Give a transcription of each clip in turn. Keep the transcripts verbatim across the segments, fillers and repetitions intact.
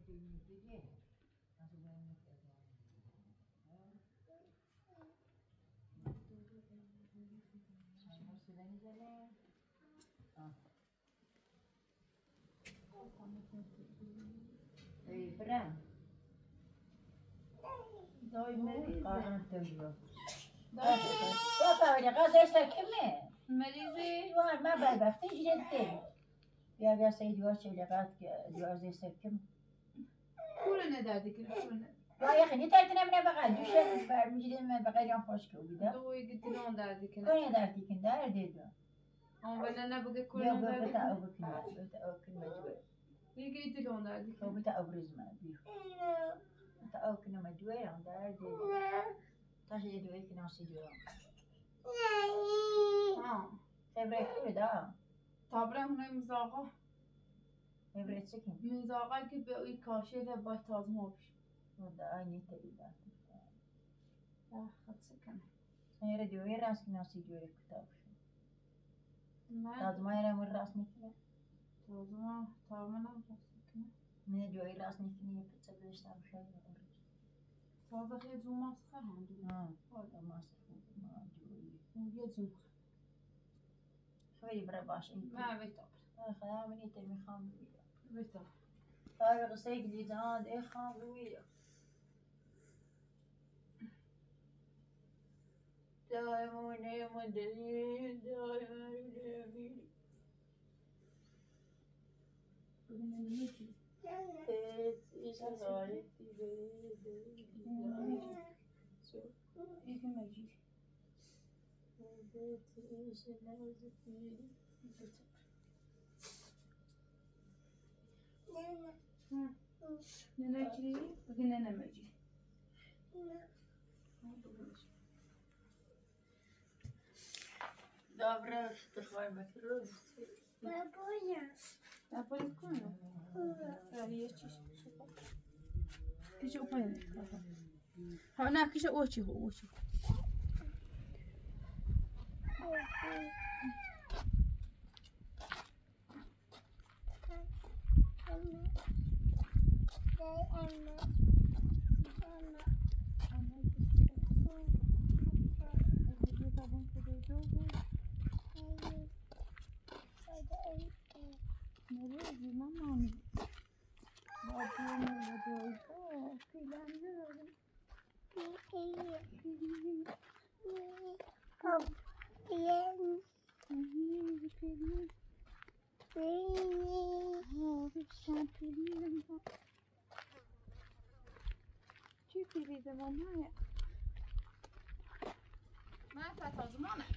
اي برا داي مريض قاعد تقول بابا ولا غازي سكمه مريضه وار ما بالبختي جدتي يا يا سيدي واش اللي قاعد غازي سكم كلنا دادك كلنا يا اخي انت تنام بقى دوش بار مجد ما بقى يوم خوش كوبيدا دوي قلت لهم دادك انا دارتي كن دار ديدو ام ولا انا بقى يا كلنا بابا تا دادك ابوك ما بتا ابوك ما جوي قلت لهم دادك هو بتا ابرز ما بيو تا ابوك ما جوي عم دار ديدو تاجي دوي كنا سيدو اه فبريك كده طابره هنا مزاقه فبريك سكن مزاقه که به اوی کاشه ده باید تازمه بشه ودا اني تيدا اه خد سکنه انا ردي وين راس كنا سيدو كتاب من لازم ما يرى من راس نكنا تازمه تازمه نم خد سکنه من دوي راس نكني بتصدقش تعمل شيء تازه خیلی زوم مسخه هم دو اه هذا ما صفو ما جوي یه زوم خبري برا باش انت ما بيتابر خلا مني ترمي خام بيتابر هاي غسيل لي زاد ايه خام ويا دائما دائما دليل دائما دليل بگم نمیشی ايش صارت یکی مجید نه چی؟ بگی نه نمیجی Добре, тихай макрон. Бабуля. А полікуємо? Є чись. Кише упаємо. ها نه کیش اوچی هو اوچی مريض ماما بابا بابا كلام چی پیری زمانه ما فتا زمانه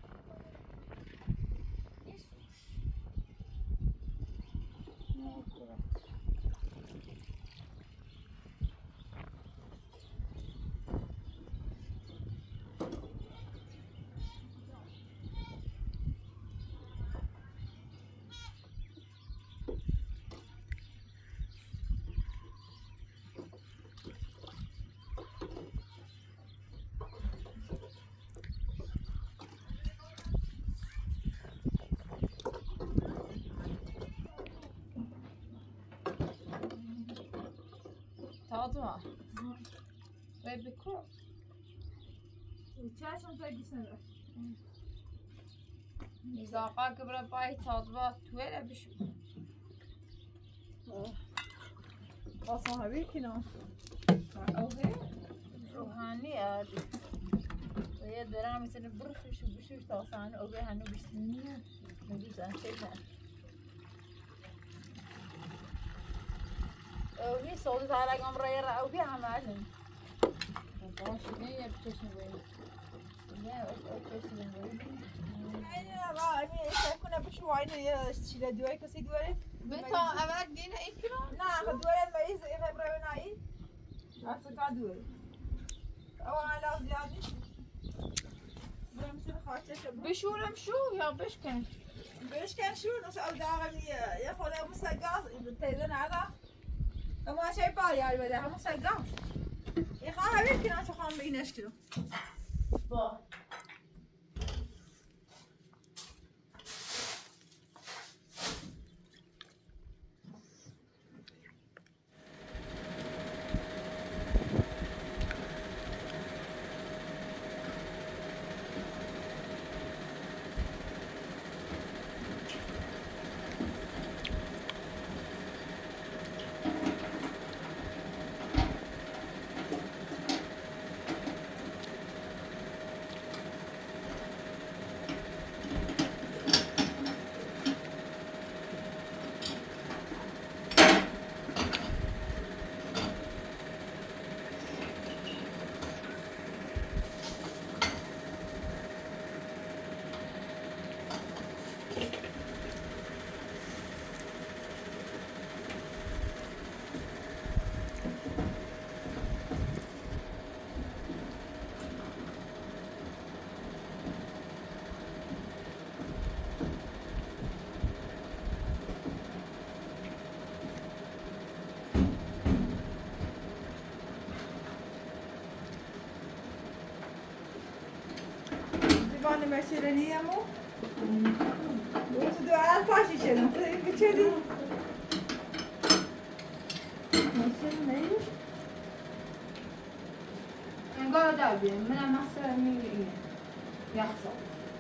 تواضع ويبكو وتشاشم تاقي سنة مزاقا قبل باي تواضع تويلة بشو صاحبي كنا اوهي روحاني هذه وهي درامة سنة برفش وبشوش توصان أوبي هنو بسنية نجوز أنتيها أوبي صوت على قمر يرى أوبي عمالهم باش هي بتشنو وين لا أوبي وين أنا ما أنا كنا بشوي أنا اشتري دواء كسي دواء بتا أبغى دينا إكرام نا دواء ما يز إيه برا أي أصلا دواء أو على زيادة برمسون خاطر بشورم شو يا بشكن بيش كان شو نص أو داعي يا خلا مسجاز تيزن على أما شيء بالي على بدها مسجاز يا خا هبي كنا شو خام بينشترو با بشرني مو وتدو على الفاشي شنو كذي ماشي مايو انقرا دابي من امسر مي يخسر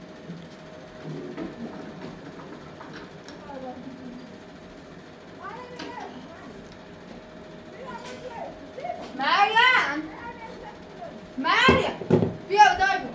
مريم مريم بیا دایو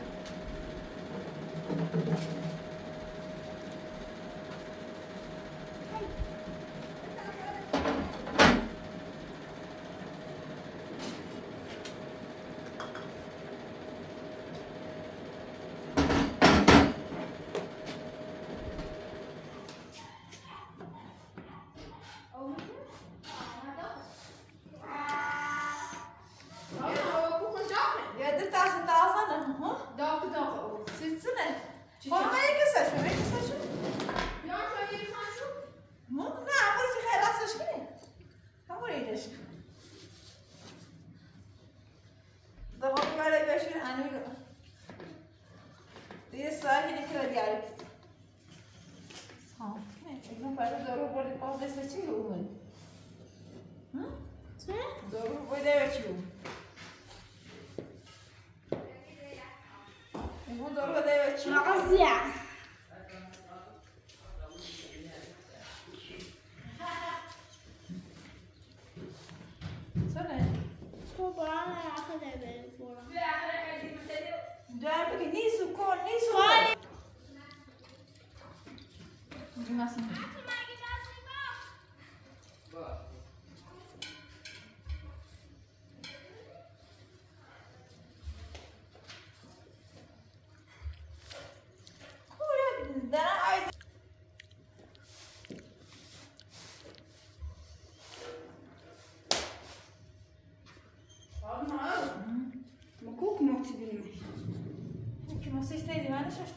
مكوك موتي بالمشي يمكن ما صير تيجي ما نشوفك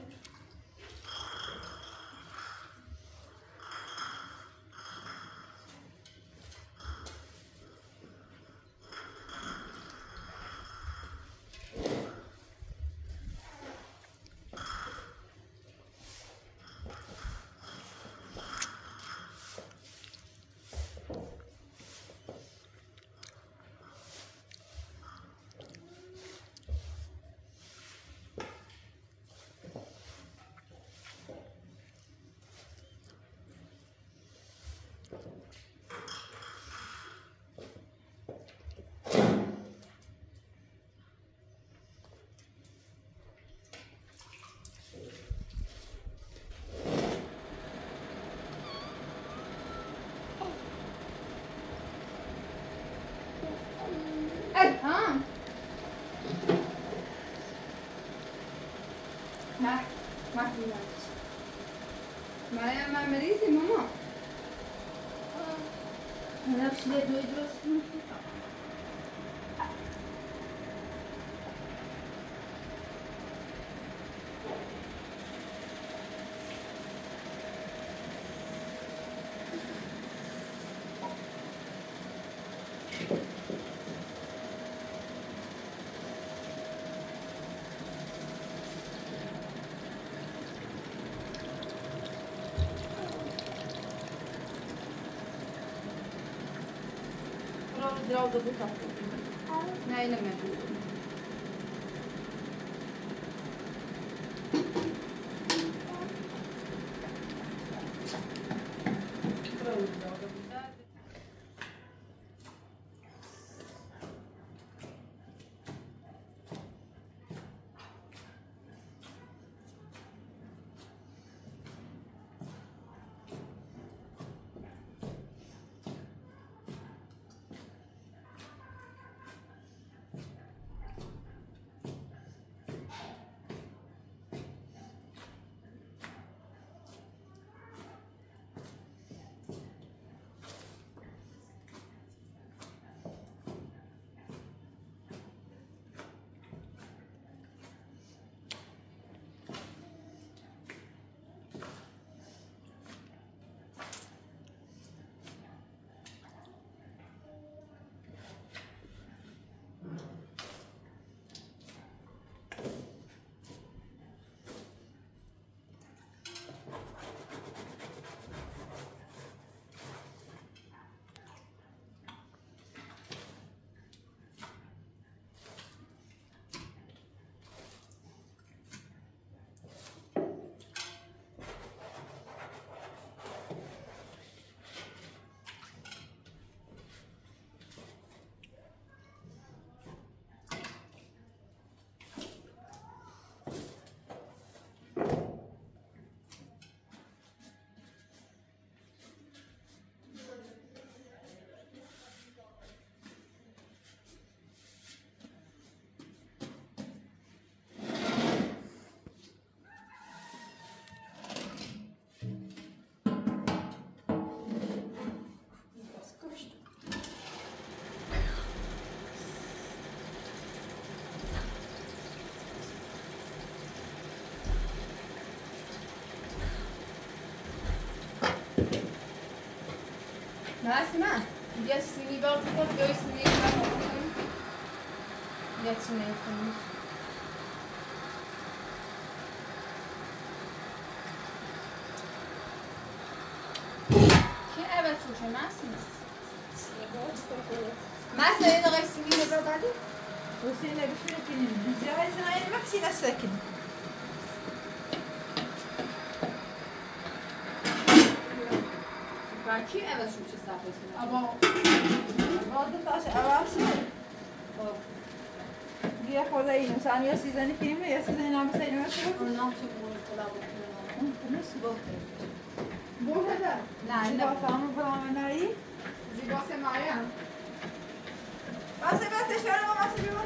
ها ما ما في ناس ما ما مريضة ماما أنا بس ليه دو يدرس Drauga do campo. Nej, nej men. ما اسمع يا سني برضه برضه يا سني برضه يا سني خمس كي أبى شو ما اسمع ما اسمع إذا غير سني برضه عليه وسيلة بشوية كنين جاي سنين مكسي الساكن باكي أبى شو تسافر سنة أبا بعد تاش أواصل يا خداي إنسان يا سيزاني كيمة يا سيزاني نام سيني ما شو ونام شو بقول طلاب نص بو هذا لا لا لا فاهم فاهم ناري زي بس معايا ما سمعت إيش أنا ما سمعت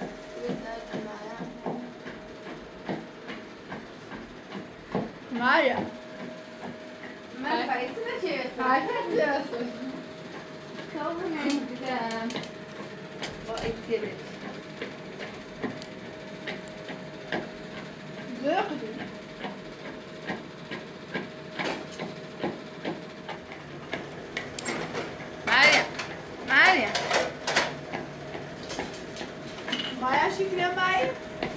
معايا ما فايتنا شيء فايتنا شيء كم من كده وأكيد زقدي معايا معايا معايا شكلها معايا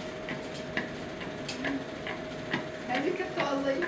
هذيك الطازة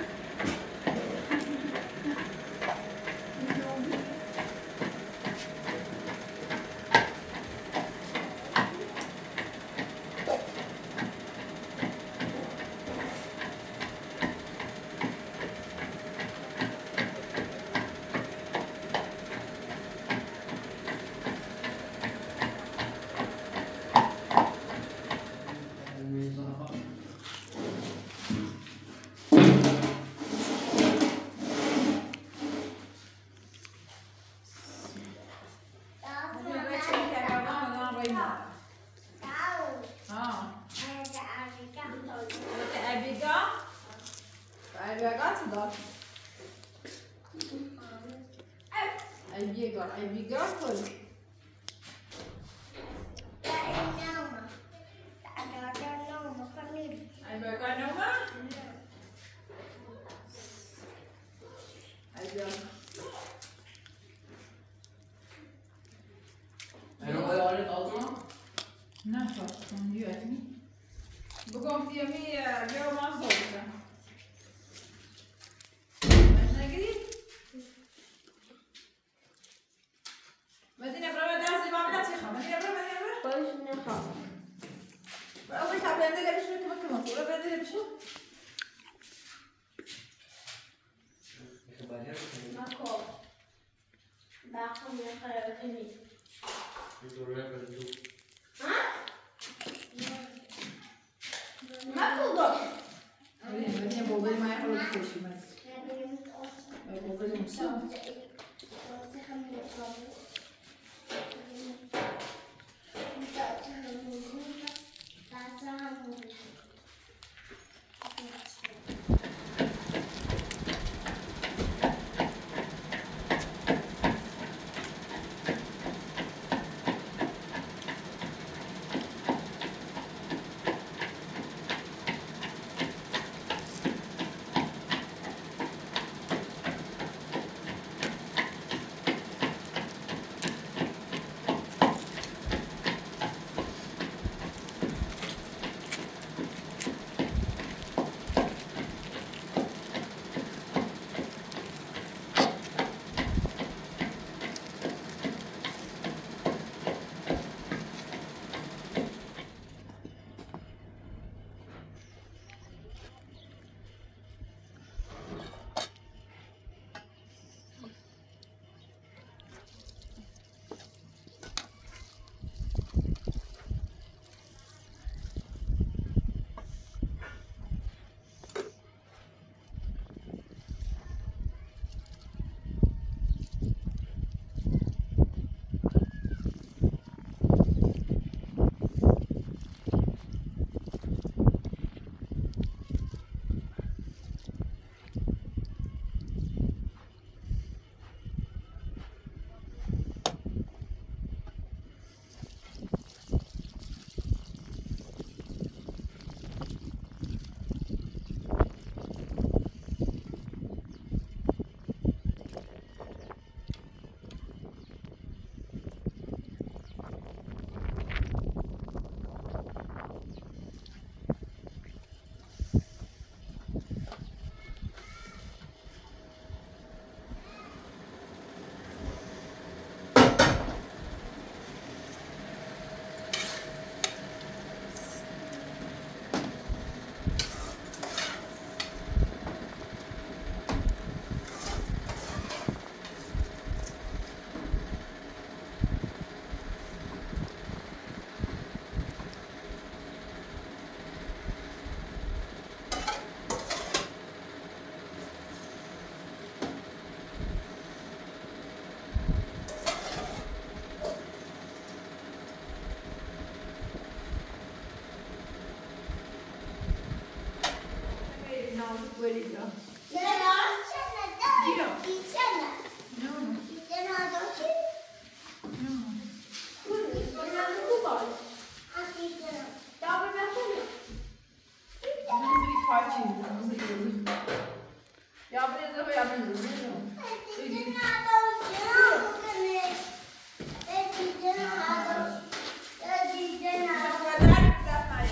quelli là. Nella cena dai, Io? di cena. No, Di cena dolce. no. Quindi, non è un cuore. Ah, di cena. Ciao, per me. Non si facci, non si usa. Ya buraya da koyabiliriz. Di cena dolce. No, come. Di cena dolce. Di cena dolce.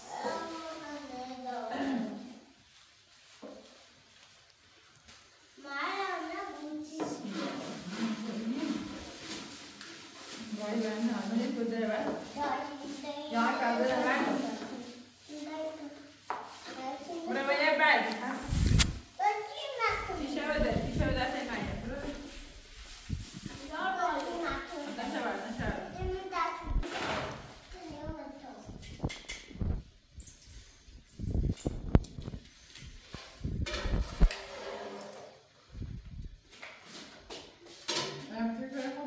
Vay ben de anne kuzeye ver. Ya kazara ver. Buraya ver. Şişe öde, şişe ödersen ben yaparım. Aşağı ver, aşağı ver. Ben bir şey yapamam.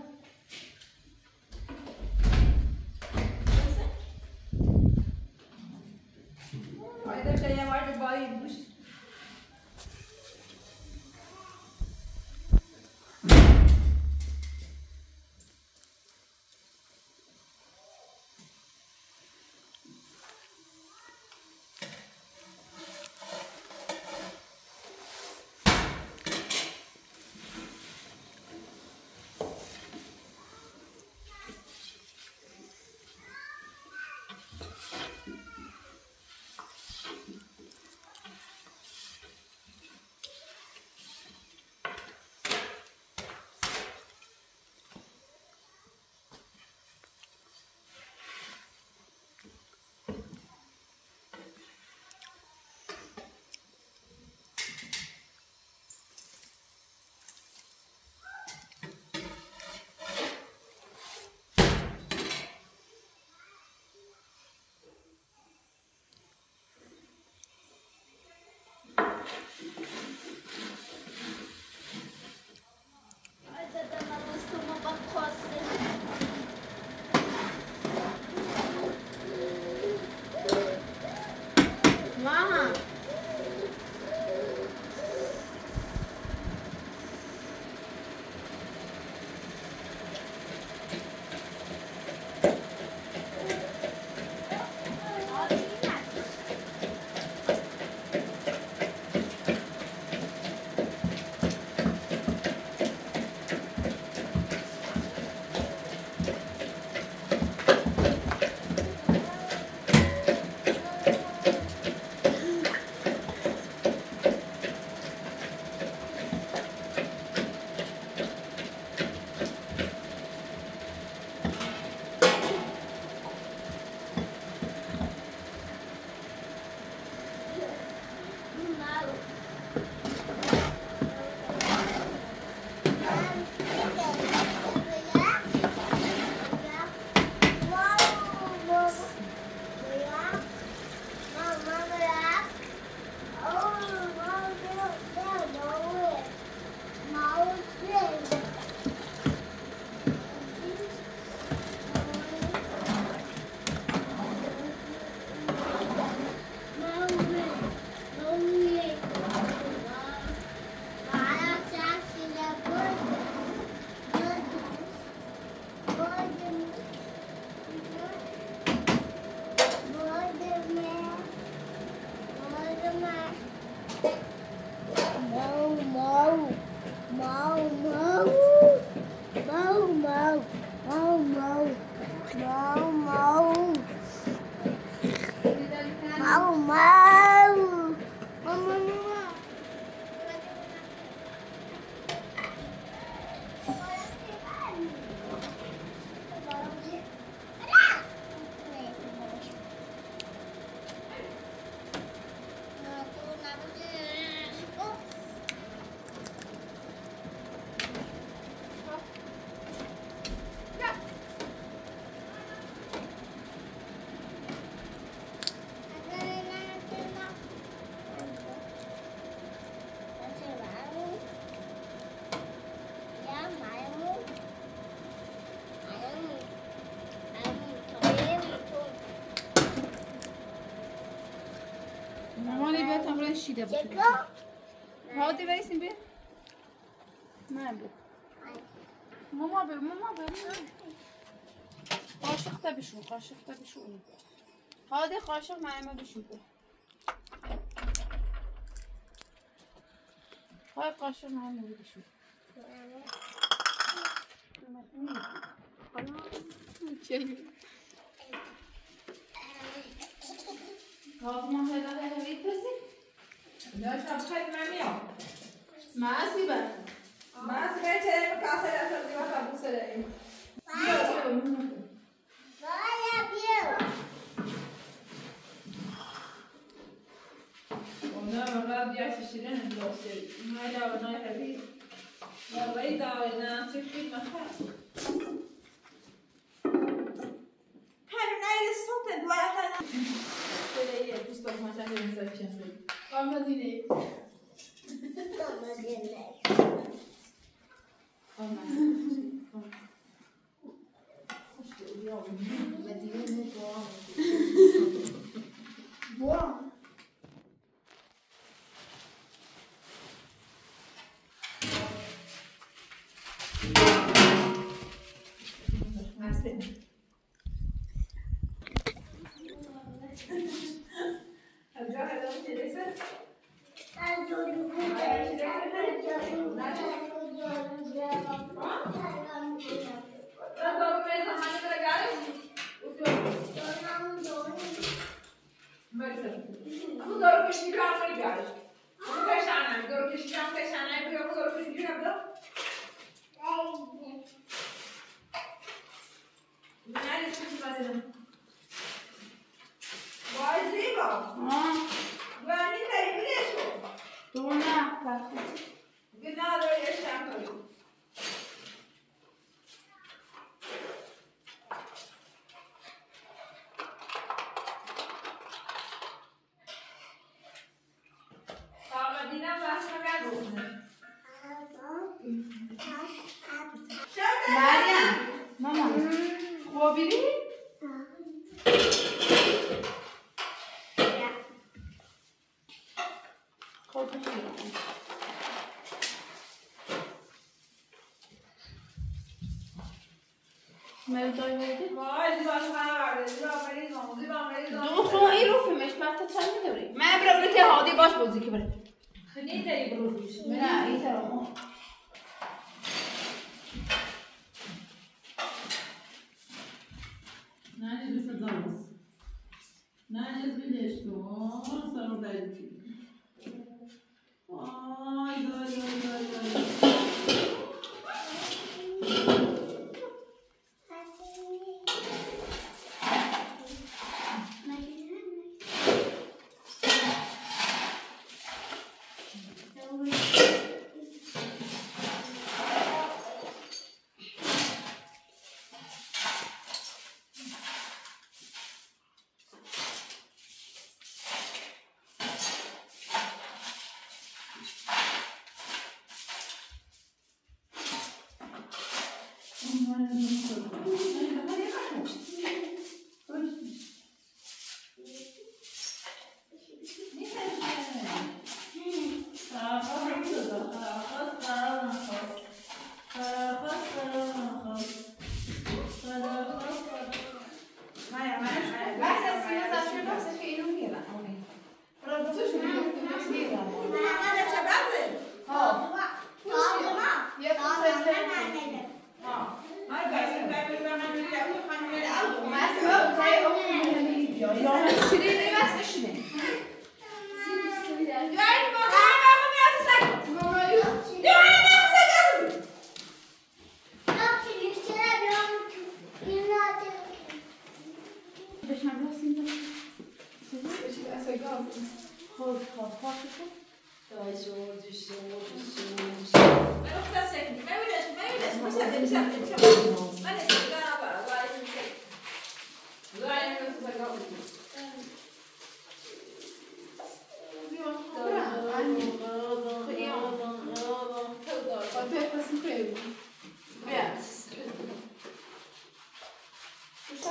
تمرين شيده بكره چکا هادي برسیم بیا من بیا ماما بیا ماما بیا قاشق تا بشون قاشق تا بشون هادي قاشق من بشون بیا های قاشق من بشون چی هادي ما خیلی خیلی بپرسی داشتم خیلی نمیام. معصی بر من سعی چه مکاسب داشتم دیوار کابوس داریم. بایا بیو اونا مرا بیاش شیرین دوستی. ما یا اونا هدی. یا وی داوی نه سیفی مخاط. هنو نیل سوت دوای هنو. سریع دوست دارم ماشین می‌سازی چنسی. آمدینه آمدینه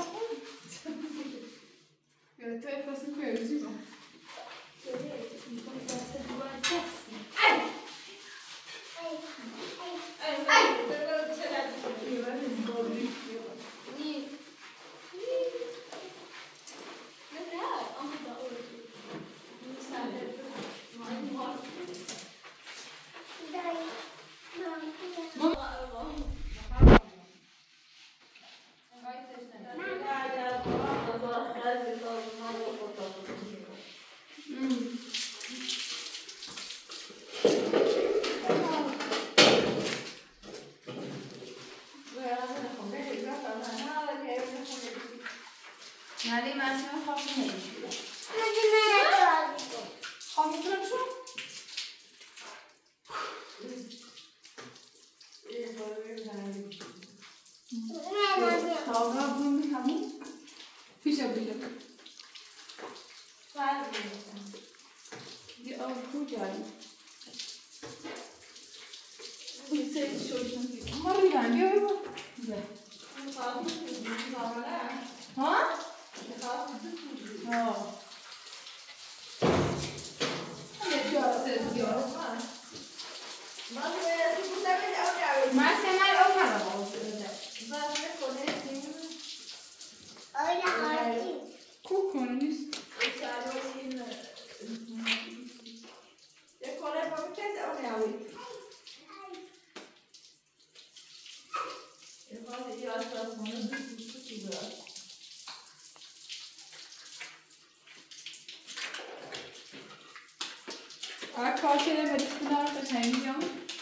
Tu vai ficar cinco euros, irmão. ولی من اصلا خواب نمیشونم. خواب میتونم شو؟ خواب را برون میکنی؟ پیشا پیشا یه آب کجایی؟ سری شوشون بیرون ما ریدن بیا بیا ها؟ ها من سمر او کنم کوک کنه نیست آره کار شده به دیستی دارم قشنگ میگم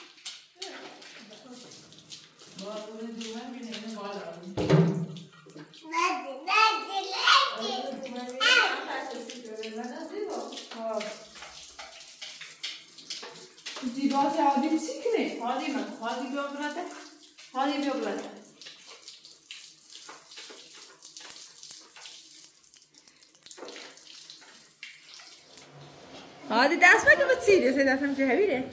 زیباز هادی چیکنه هادی من هادی بیا براده هادی بیا براده هادی دست بگه با سیریه سه دستم چه هبیره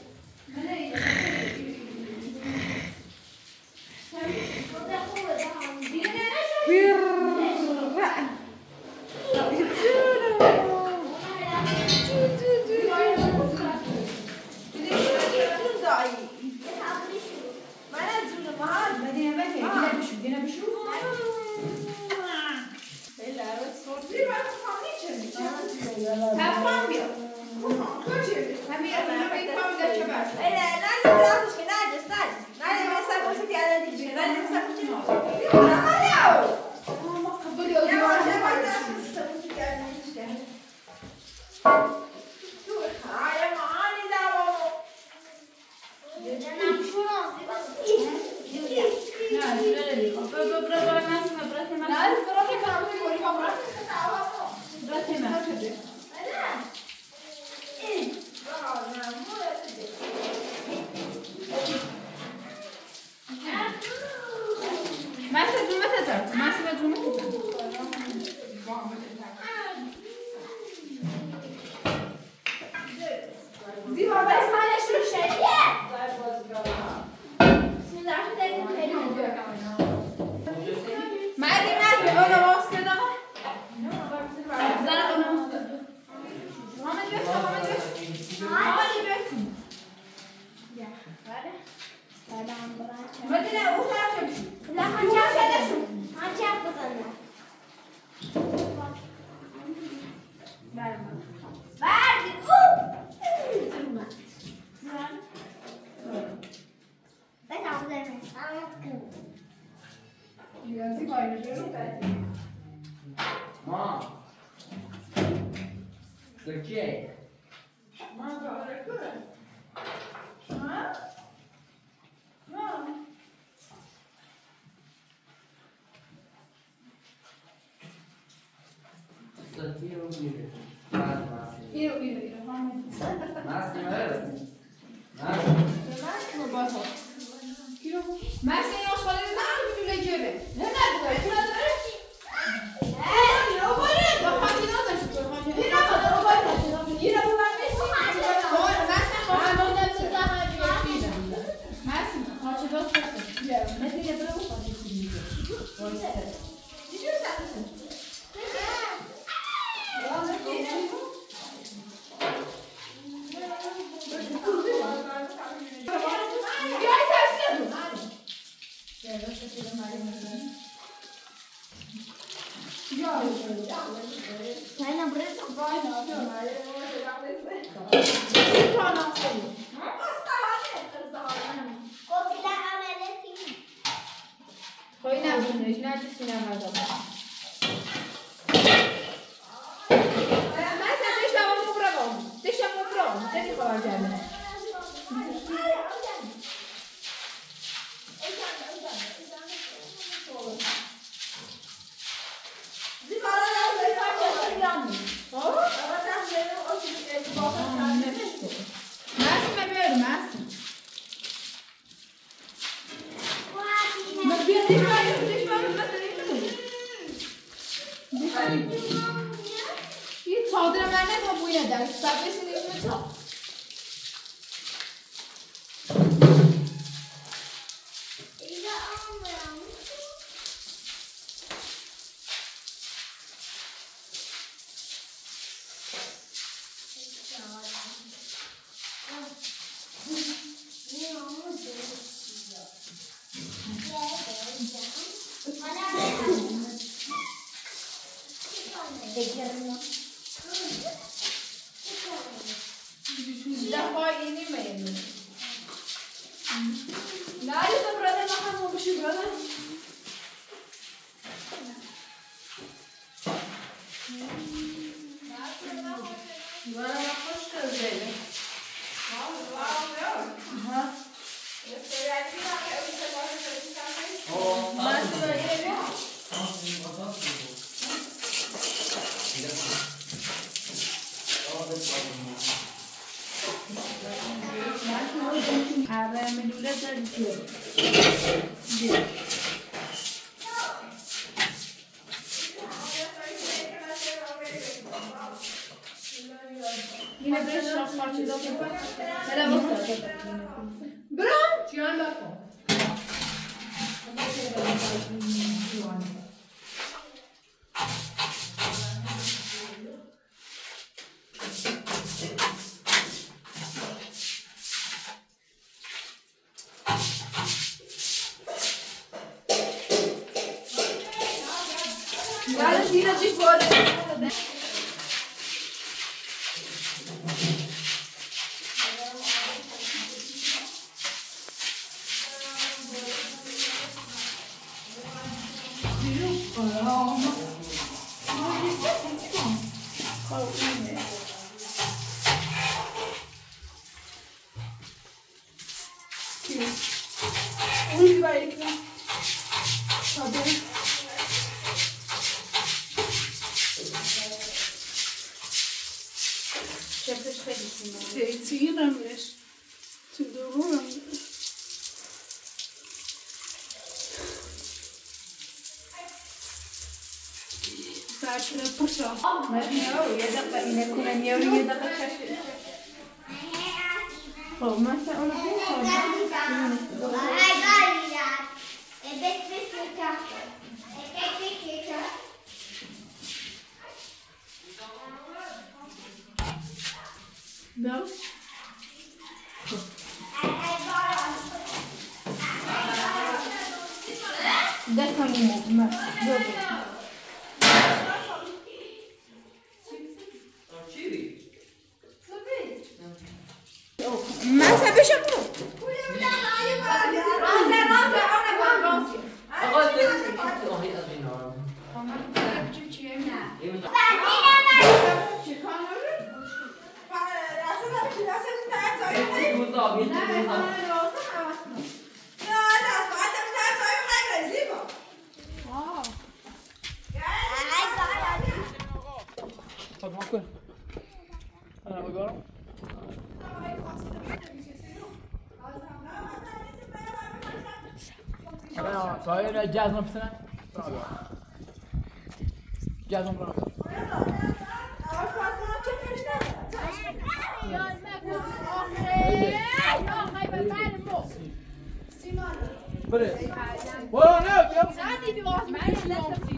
Mom, the cake. Mom, they're good. Huh? Mom. Sophia will be there. Massimo. Io, io, io. Massimo, vero? Massimo. Massimo باشه. کی رو؟ Massimo یه آشغالی رو دارم تو لجبه. نه نه داره. تو نداره؟ نه یه اوباره. با خاطی نداشت تو خاطی. یه نفر اوباره داشت. یه نفر نیست. Massimo خواهم نمیشه زمان بیاد. Massimo خاطی داشت. بیا. مثل یه دو خاطی میگه. واسه. چی شد؟ خواهی نبودنش نه چیزی نمازم یه چادر من نمیدونم بوی نداره سبه سیدیم چا Yine böyle şarap parçası yapalım. Selam olsun. Bravo. Cihan bakma. Yarın dinacık bu arada. Uy, vai aqui. Cadê? Zeytinmiş. Tüdürüm. Saatine paşa. Mevniyor, yedek yine kullanıyor, yedek şaşırıyor. Olmaz sen onu bir sorma. Não? Deixa eu ver. Mas é bicho bom. Alguma coisa? Ah, agora? Agora, só eu e o Jazz não precisa. Pronto, agora. Jazz não pronto. Peraí. Ô, não, eu...